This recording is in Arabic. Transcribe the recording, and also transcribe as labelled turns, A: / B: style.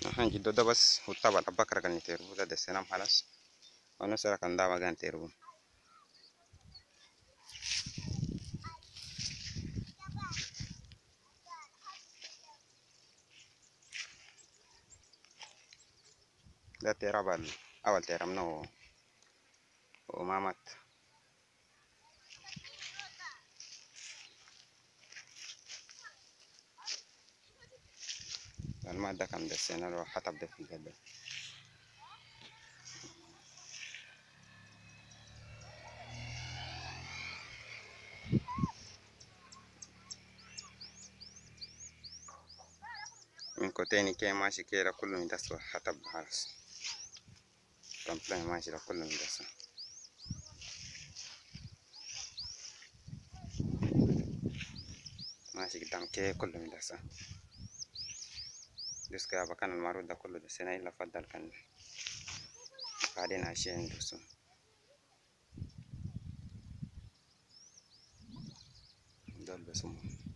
A: جدو ده بس وطبعا أبكر كان يتيربو ده السلام خلاص ونسرة كان داما كان تيربو ده تيراب أول تيراب نو وما مات الماء ده كان دسينا له حطب ده في الجدل من كوتيني كي ماشي كده كله مدس حطب خلاص رمبلين ماشي ده كله مدس ماشي قدام كي كله مدس دس كده كان المارود ده كله دسينا إلا فضل كان قاعدين عايشين دوسو دول بسمو